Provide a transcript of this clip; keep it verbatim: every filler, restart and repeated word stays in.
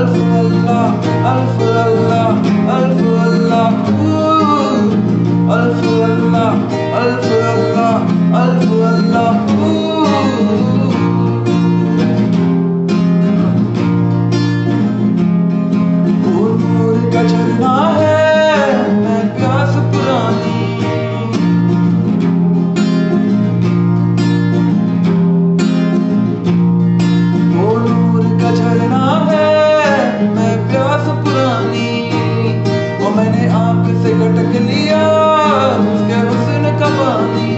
अल्फ अल्लाह अल्फ अल्लाह अल्फ अल्लाह अल्फ अल्लाह अल्फ अल्लाह अल्फ अल्लाह। नूर का झरना है मैं प्यास पुरानी, वो नूर का झरना है मैं प्यास पुरानी। वो मैंने आंख से गटक लिया उसके हुस्न का पानी।